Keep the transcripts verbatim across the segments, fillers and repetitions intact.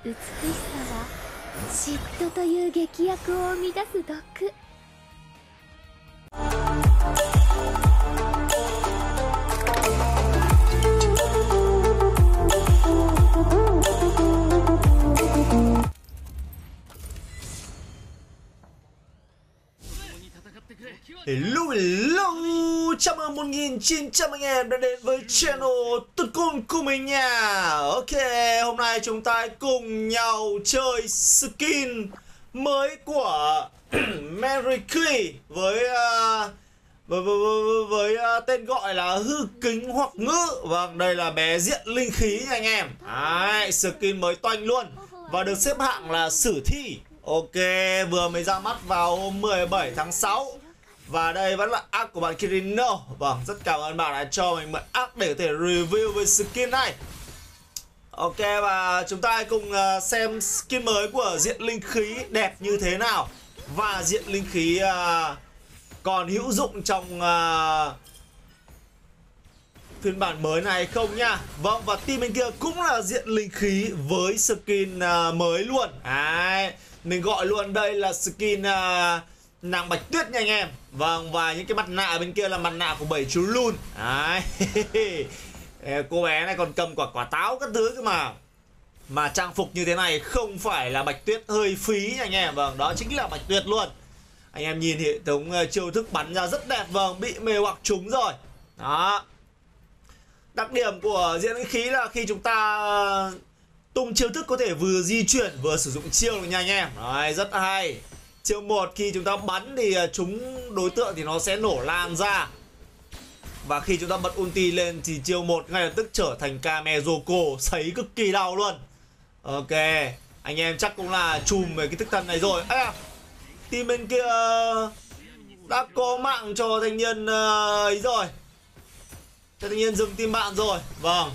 美しさは嫉妬という劇薬を生み出す毒。 Hello, hello, chào mừng một nghìn chín trăm anh em đã đến với channel Tuấn Cun của mình nha. Ok, hôm nay chúng ta cùng nhau chơi skin mới của Mary Kay với, uh, với, với, với, với uh, tên gọi là hư kính hoặc ngữ. Vâng, đây là bé diện linh khí nha anh em. Đấy, skin mới toanh luôn và được xếp hạng là sử thi. Ok, vừa mới ra mắt vào hôm mười bảy tháng sáu. Và đây vẫn là app của bạn Kirino. Vâng, rất cảm ơn bạn đã cho mình mượn app để có thể review về skin này. Ok, và chúng ta cùng xem skin mới của diện linh khí đẹp như thế nào. Và diện linh khí uh, còn hữu dụng trong uh, phiên bản mới này không nha. Vâng, và team bên kia cũng là diện linh khí với skin uh, mới luôn. Đấy, mình gọi luôn đây là skin uh, nàng Bạch Tuyết nha anh em. Vâng, và những cái mặt nạ bên kia là mặt nạ của bảy chú Lun. Đấy. Cô bé này còn cầm quả quả táo các thứ cơ mà. Mà trang phục như thế này không phải là Bạch Tuyết hơi phí nha anh em. Vâng, đó chính là Bạch Tuyết luôn. Anh em nhìn hệ thống chiêu thức bắn ra rất đẹp. Vâng, bị mê hoặc trúng rồi. Đó. Đặc điểm của diện linh khí là khi chúng ta tung chiêu thức có thể vừa di chuyển vừa sử dụng chiêu được nha anh em. Đấy, rất hay. Chiêu một khi chúng ta bắn thì chúng đối tượng thì nó sẽ nổ lan ra. Và khi chúng ta bật ulti lên thì chiêu một ngay lập tức trở thành Kamezoko, sấy cực kỳ đau luôn. Ok, anh em chắc cũng là chùm về cái thức thần này rồi. À, team bên kia đã có mạng cho thanh niên ấy rồi. Cho thanh niên dừng team bạn rồi. Vâng,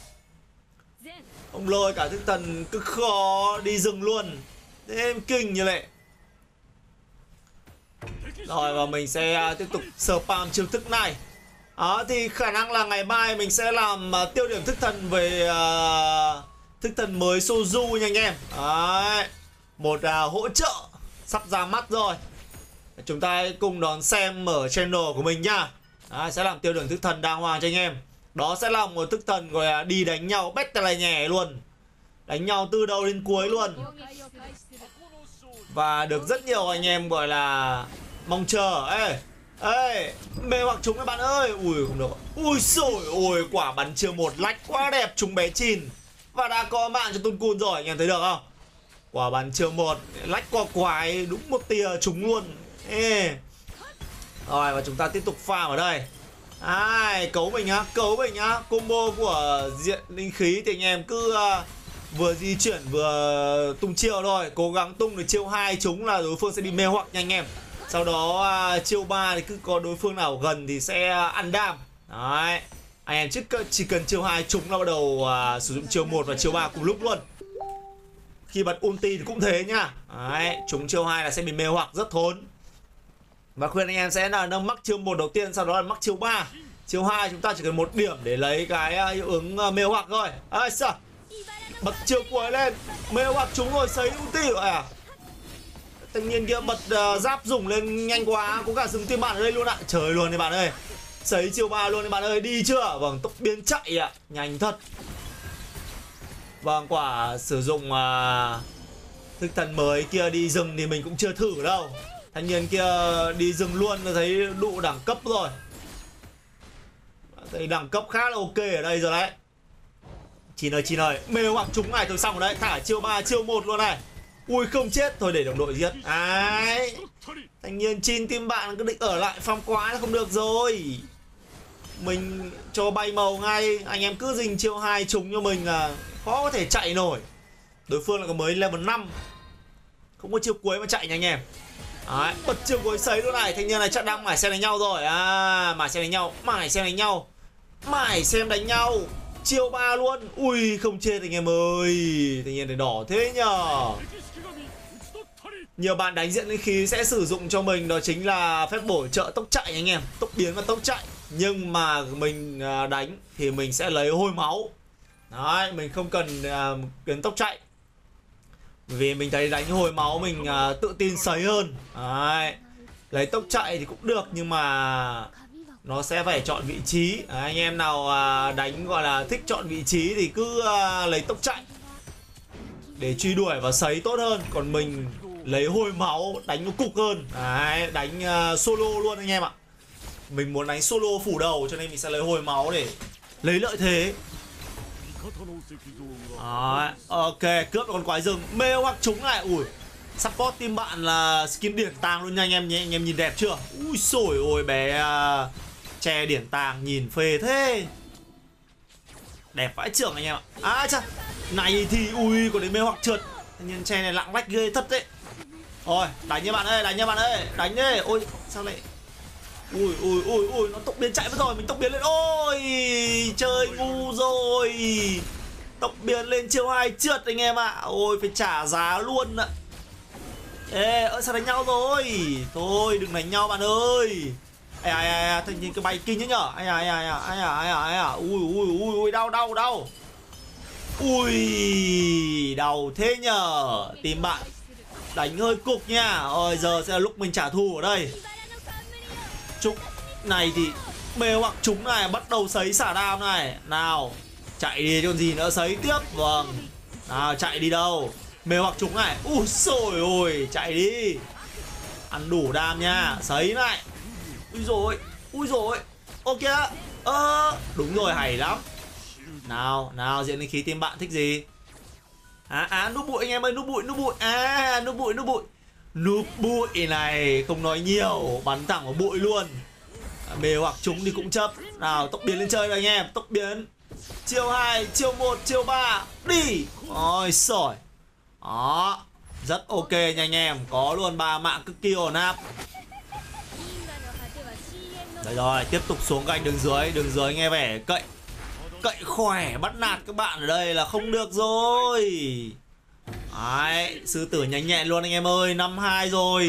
ông lôi cả thức thần cực khó đi rừng luôn. Thế em kinh như vậy. Rồi, và mình sẽ uh, tiếp tục spam chiêu thức này. Đó, thì khả năng là ngày mai mình sẽ làm uh, tiêu điểm thức thần về uh, thức thần mới Soju nha anh em. Đấy, một uh, hỗ trợ sắp ra mắt rồi. Chúng ta hãy cùng đón xem ở channel của mình nha. Đấy, sẽ làm tiêu điểm thức thần đàng hoàng cho anh em. Đó sẽ là một thức thần gọi là đi đánh nhau bét là nhẹ luôn. Đánh nhau từ đầu đến cuối luôn. Và được rất nhiều anh em gọi là mong chờ. Ê, ê, mê hoặc chúng các bạn ơi. Ui, không được. Ui xồi, ôi, quả bắn chiêu một lách quá đẹp, chúng bé Chin. Và đã có mạng cho Tuấn Cun rồi, anh em thấy được không? Quả bắn chiêu một lách qua quái, đúng một tia trúng luôn. Ê. Rồi, và chúng ta tiếp tục farm ở đây. Ai, cấu mình á, cấu mình á. Combo của diện linh khí thì anh em cứ uh, vừa di chuyển vừa tung chiêu thôi. Cố gắng tung được chiêu hai chúng là đối phương sẽ bị mê hoặc nha anh em. Sau đó uh, chiêu ba thì cứ có đối phương nào gần thì sẽ uh, ăn đam. Đấy, anh em chỉ, chỉ cần chiêu hai chúng là bắt đầu uh, sử dụng chiêu một và chiêu ba cùng lúc luôn. Khi bật ulti thì cũng thế nhá. Đấy, chúng chiêu hai là sẽ bị mê hoặc rất thốn. Và khuyên anh em sẽ là nâng mắc chiêu một đầu tiên, sau đó là mắc chiêu ba. Chiêu hai chúng ta chỉ cần một điểm để lấy cái uh, hiệu ứng uh, mê hoặc thôi. Ây sao, bật chiêu cuối lên, mê hoặc chúng rồi sấy ulti rồi à. Thanh niên kia bật uh, giáp dùng lên nhanh quá, có cả dừng team bạn ở đây luôn ạ. Trời luôn đi bạn ơi, sấy chiêu ba luôn đi bạn ơi, đi chưa? Vâng, tốc biến chạy ạ, nhanh thật. Vâng, quả sử dụng uh, thức thần mới kia đi rừng thì mình cũng chưa thử đâu. Thanh niên kia đi rừng luôn, thấy đủ đẳng cấp rồi. Thấy đẳng cấp khá là ok ở đây rồi đấy. Chín ơi, Chín ơi, mê hoặc chúng này thôi xong rồi đấy. Thả chiêu ba, chiêu một luôn này. Ui không chết, thôi để đồng đội giết. Đấy, thanh niên Chín team bạn cứ định ở lại farm quá là không được rồi. Mình cho bay màu ngay. Anh em cứ dình chiêu hai chúng cho mình là khó có thể chạy nổi. Đối phương là có mới level năm, không có chiêu cuối mà chạy nha anh em. Đấy, bật chiêu cuối sấy luôn này. Thanh niên này chắc đang mải xem đánh nhau rồi. À, mải xem đánh nhau, mải xem đánh nhau, mải xem đánh nhau. Chiêu ba luôn. Ui không chết anh em ơi. Tự nhiên này đỏ thế nhờ. Nhiều bạn đánh diện linh khí sẽ sử dụng cho mình đó chính là phép bổ trợ tốc chạy anh em, tốc biến và tốc chạy. Nhưng mà mình đánh thì mình sẽ lấy hôi máu. Đấy, mình không cần uh, biến tốc chạy. Vì mình thấy đánh hồi máu mình uh, tự tin sấy hơn. Đấy. Lấy tốc chạy thì cũng được, nhưng mà nó sẽ phải chọn vị trí. Đấy, anh em nào uh, đánh gọi là thích chọn vị trí thì cứ uh, lấy tốc chạy để truy đuổi và sấy tốt hơn. Còn mình lấy hồi máu đánh nó cục hơn. Đấy, đánh uh, solo luôn anh em ạ. Mình muốn đánh solo phủ đầu cho nên mình sẽ lấy hồi máu để lấy lợi thế. Đấy, ok, cướp con quái rừng. Mê hoặc chúng lại. Ui, support team bạn là skin điển tàng luôn nha anh em nhé. Anh em nhìn đẹp chưa? Ui xổi ôi bé uh, che điển tàng nhìn phê thế. Đẹp vãi trưởng anh em ạ. À chà, này thì ui còn đến mê hoặc trượt. Tự nhiên che này lặng lách ghê thật đấy. Rồi, đánh nha bạn ơi, đánh nha bạn ơi, đánh đi. Ôi, sao lại ui ui ui ui nó tốc biến chạy mất rồi, mình tốc biến lên. Ôi chơi ngu rồi, tốc biến lên chiêu hai trượt anh em ạ. Ôi phải trả giá luôn ạ. Ê ơ sao đánh nhau rồi, thôi đừng đánh nhau bạn ơi. Ai ai ai tự nhiên cái bay kinh thế nhở. Ai ai ai ai ai ai ai ai ui ui ui ui đau đau đau. Ui đau thế nhở. Tìm bạn đánh hơi cục nha. Rồi giờ sẽ là lúc mình trả thù ở đây. Trúc này thì mê hoặc chúng này bắt đầu sấy xả đam này. Nào chạy đi còn gì nữa, sấy tiếp. Vâng, nào chạy đi đâu. Mê hoặc chúng này. Ui xồi ôi chạy đi. Ăn đủ đam nha, sấy này. Ui rồi, ui rồi. Ok ơ à, đúng rồi, hay lắm. Nào nào diện linh khí team bạn thích gì. À à núp bụi anh em ơi, núp bụi núp bụi. À núp bụi núp bụi. Núp bụi này không nói nhiều, bắn thẳng vào bụi luôn. À, mê hoặc chúng thì cũng chấp. Nào tốc biến lên chơi rồi anh em, tốc biến. Chiêu hai, chiêu một, chiêu ba, đi. Ôi xỏi. Đó, rất ok nha anh em, có luôn ba mạng cực kỳ ổn áp. Đấy rồi, tiếp tục xuống cạnh đường dưới, đường dưới nghe vẻ cậy cậy khỏe bắt nạt các bạn ở đây là không được rồi. Đấy, sư tử nhanh nhẹn luôn anh em ơi, năm hai rồi.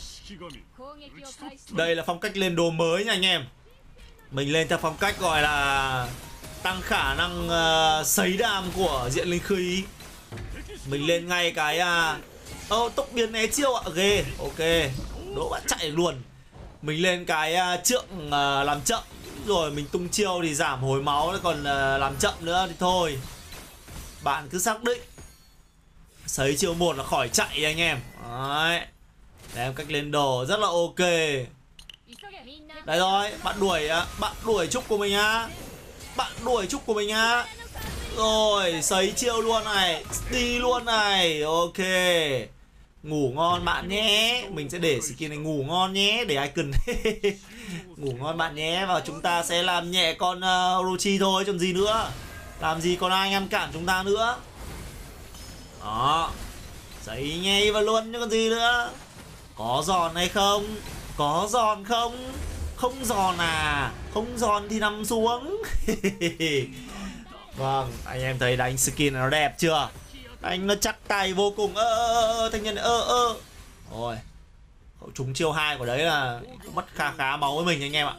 Đây là phong cách lên đồ mới nha anh em. Mình lên theo phong cách gọi là tăng khả năng uh, sấy đam của diện linh khí. Mình lên ngay cái ơ uh, oh, tốc biến né chiêu ạ, ghê. Ok, đỗ bạn chạy luôn. Mình lên cái uh, trượng uh, làm chậm. Rồi mình tung chiêu thì giảm hồi máu, còn uh, làm chậm nữa thì thôi. Bạn cứ xác định sấy chiêu một là khỏi chạy anh em. Đấy, để em cách lên đồ rất là ok. Đấy rồi, bạn đuổi bạn đuổi trúc của mình á. Bạn đuổi trúc của mình á. Rồi, sấy chiêu luôn này, đi luôn này. Ok. Ngủ ngon bạn nhé. Mình sẽ để skin này ngủ ngon nhé, để icon. Ngủ ngon bạn nhé. Và chúng ta sẽ làm nhẹ con uh, Orochi thôi, còn gì nữa. Làm gì còn ai ngăn cản chúng ta nữa. Đó, sấy ngay vào luôn chứ còn gì nữa. Có giòn hay không? Có giòn không? Không giòn à? Không giòn thì nằm xuống. Vâng, anh em thấy đánh skin nó đẹp chưa? Đánh nó chắc tay vô cùng. Ơ ơ ơ thanh niên ơ ơ. Rồi, trúng chiêu hai của đấy là mất khá khá máu với mình anh em ạ.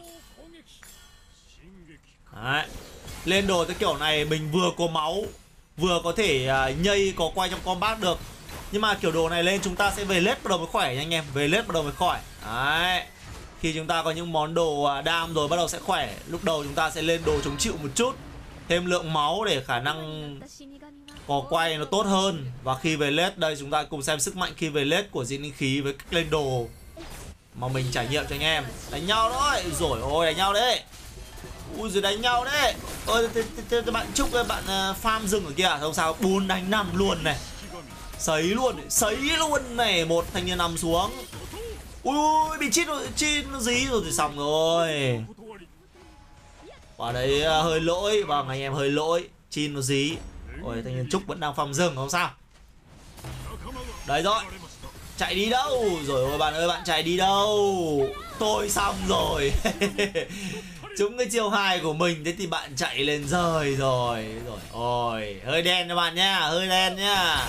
Đấy, lên đồ cái kiểu này mình vừa có máu, vừa có thể uh, nhây có quay trong combat được. Nhưng mà kiểu đồ này lên chúng ta sẽ về lết bắt đầu mới khỏe nha anh em. Về lết bắt đầu mới khỏe. Đấy, khi chúng ta có những món đồ đam rồi bắt đầu sẽ khỏe. Lúc đầu chúng ta sẽ lên đồ chống chịu một chút, thêm lượng máu để khả năng có quay nó tốt hơn. Và khi về lết, đây chúng ta cùng xem sức mạnh khi về lết của diện linh khí với cách lên đồ mà mình trải nghiệm cho anh em. Đánh nhau thôi, rồi ôi đánh nhau đấy. Ui rồi đánh nhau đấy. Ôi bạn Trúc ơi, bạn farm rừng ở kia à? Không sao, bốn đánh năm luôn này. Sấy luôn, sấy luôn này. Một thanh niên nằm xuống. Ui bị chít rồi, chít nó dí rồi thì xong rồi. Quả đấy hơi lỗi. Vâng anh em hơi lỗi, chin nó dí. Ôi thanh niên Trúc vẫn đang farm rừng, không sao. Đấy rồi, chạy đi đâu rồi ôi bạn ơi, bạn chạy đi đâu. Tôi xong rồi. Trúng cái chiêu hai của mình, thế thì bạn chạy lên rời rồi. Rồi ôi hơi đen cho bạn nhá, hơi đen nhá.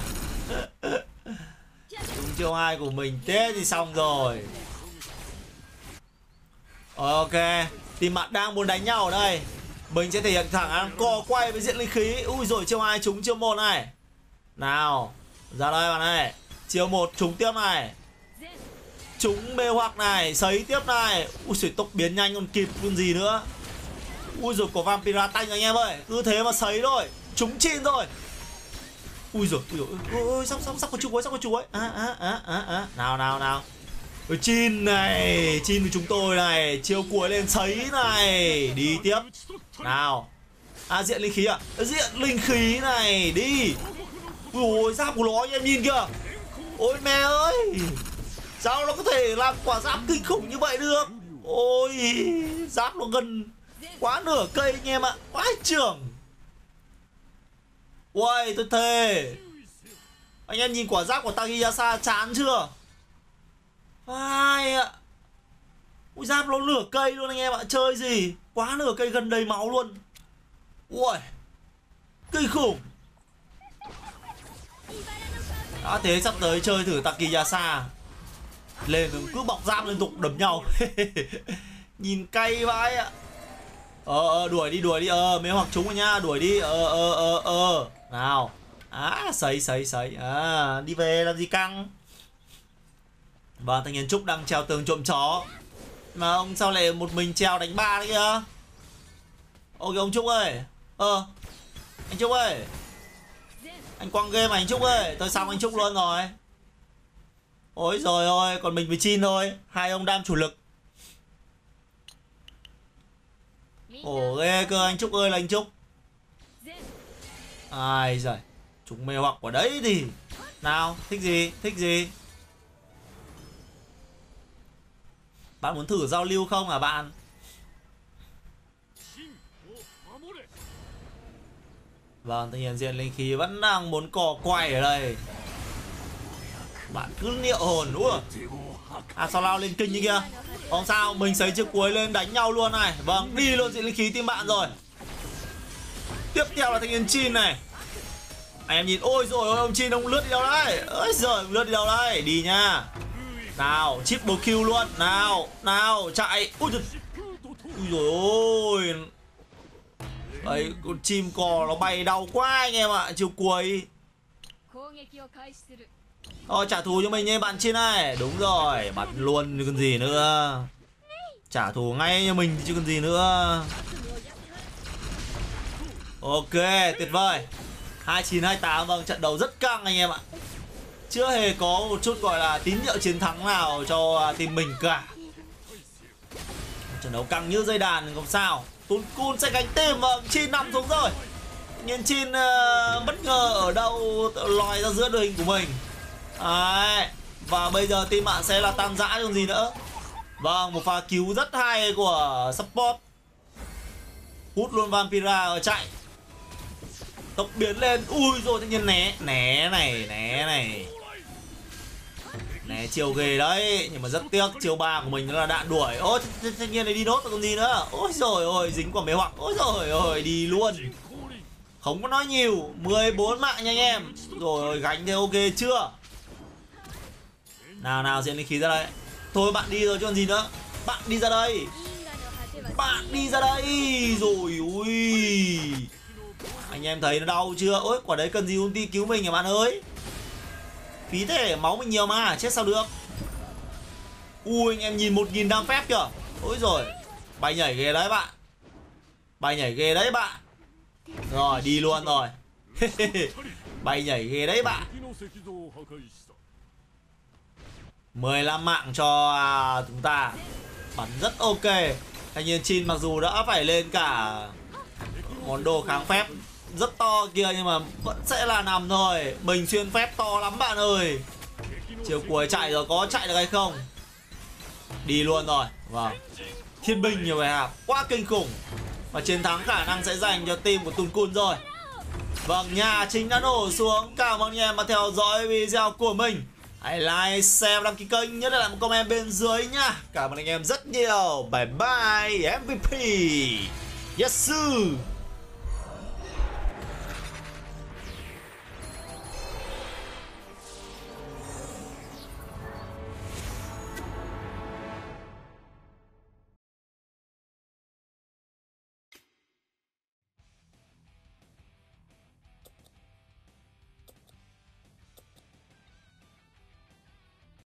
Trúng chiêu hai của mình, thế thì xong rồi. Ok, thì bạn đang muốn đánh nhau ở đây. Mình sẽ thể hiện thẳng co quay với diện linh khí. Ui rồi chiêu hai trúng chiêu một này. Nào, Ra đây bạn ơi. Chiêu một trúng tiếp này. Trúng mê hoặc này, sấy tiếp này. Ui giời, tốc biến nhanh còn kịp luôn gì nữa. Ui rồi có Vampira tanh anh em ơi. Cứ thế mà sấy thôi. Trúng Chin rồi. Ui rồi, ui rồi, ui, sắp sắp sắp có chú ấy, sắp có chú ấy. À à à à à. Nào nào nào. Ôi Chin này, Chin của chúng tôi này, chiêu cuối lên sấy này, đi tiếp. Nào. À diện linh khí à? Diện linh khí này, đi. Ui ôi, giáp của nó anh em nhìn kìa. Ôi mẹ ơi. Sao nó có thể làm quả giáp kinh khủng như vậy được? Ôi, giáp nó gần quá nửa cây anh em ạ. Quá trưởng. Ui, tôi thề. Anh em nhìn quả giáp của Tagiyasa chán chưa? Ai ạ. Ui, giáp nó nửa cây luôn anh em ạ. Chơi gì? Quá nửa cây gần đầy máu luôn. Ui, kinh khủng. Đã thế sắp tới chơi thử Tagiyasa. Lên cứ bọc giáp liên tục đấm nhau. Nhìn cay vãi ạ. Ờ ờ đuổi đi đuổi đi. Ờ mê hoặc chúng rồi nha. Đuổi đi. Ờ ờ ờ ờ. Nào. À sấy sấy sấy. À đi về làm gì căng. Và thanh niên Trúc đang treo tường trộm chó. Mà ông sao lại một mình treo đánh ba đấy kìa. Ok ông Trúc ơi. Ờ anh Trúc ơi. Anh quăng game anh Trúc ơi. Tôi xong anh Trúc luôn rồi. Ôi rồi ôi, còn mình với Chin thôi. Hai ông đam chủ lực. Ồ ghê cơ anh Trúc ơi là anh Trúc. Ai giời. Chúng mê hoặc của đấy thì. Nào, thích gì, thích gì. Bạn muốn thử giao lưu không hả bạn? Vâng, tự nhiên diện linh khí vẫn đang muốn cò quay ở đây. Bạn cứ liệu hồn. Ủa. À sao lao lên kinh như kia. Không sao, mình sấy chiếc cuối lên đánh nhau luôn này. Vâng, đi luôn diện linh khí team bạn rồi. Tiếp theo là thanh niên Chin này. Anh em nhìn, ôi rồi ôi ông Chin ông lướt đi đâu đấy. Ôi giời, lướt đi đâu đấy. Đi nha. Nào, triple kill luôn. Nào, nào, chạy. Ui giời. Ui dồi ôi. Đấy, con chim cò nó bay đau quá anh em ạ. Chiều cuối. Thôi trả thù cho mình nha bạn Chin này. Đúng rồi, bắn luôn chứ còn gì nữa. Trả thù ngay cho mình chứ còn gì nữa. Ok, tuyệt vời. Hai chín hai tám, vâng, trận đấu rất căng anh em ạ. Chưa hề có một chút gọi là tín hiệu chiến thắng nào cho team mình cả. Trận đấu căng như dây đàn không sao. Tun Kun sẽ gánh team, vâng, Chin nằm xuống rồi. Nhưng Chin uh, bất ngờ ở đâu lòi ra giữa đội hình của mình. Đấy. Và bây giờ team bạn sẽ là tan rã còn gì nữa. Vâng, một pha cứu rất hay của support. Hút luôn Vampira ở chạy. Tốc biến lên. Ui rồi tự nhiên né. Né này, né này. Né chiều ghê đấy. Nhưng mà rất tiếc chiều ba của mình nó là đạn đuổi. Ôi tự nhiên này đi nốt rồi còn gì nữa. Ôi rồi ôi dính quả mê hoặc. Ôi rồi ôi đi luôn. Không có nói nhiều. Mười bốn mạng nha anh em. Rồi gánh thì ok chưa. Nào nào diện linh khí ra đây. Thôi bạn đi rồi chứ còn gì nữa. Bạn đi ra đây. Bạn đi ra đây. Rồi ui. Anh em thấy nó đau chưa. Ôi quả đấy cần gì ulti cứu mình hả bạn ơi. Phí thế, máu mình nhiều mà. Chết sao được. Ui anh em nhìn một nghìn đam phép kìa. Ôi rồi. Bay nhảy ghê đấy bạn. Bay nhảy ghê đấy bạn. Rồi đi luôn rồi. Bay nhảy ghê đấy bạn. mười lăm mạng cho à, chúng ta. Bắn rất ok. Thanh niên Chin mặc dù đã phải lên cả món đồ kháng phép rất to kia nhưng mà vẫn sẽ là nằm thôi. Mình xuyên phép to lắm bạn ơi. Chiều cuối chạy rồi, có chạy được hay không? Đi luôn rồi. Vâng. Thiên binh nhiều bài hạp quá kinh khủng. Và chiến thắng khả năng sẽ dành cho team của Tun Kun rồi. Vâng, nhà chính đã nổ xuống. Cảm ơn anh em đã theo dõi video của mình. Hãy like, share, đăng ký kênh, nhớ để lại một comment bên dưới nhá. Cảm ơn anh em rất nhiều. Bye bye em vê pê. Yes sir.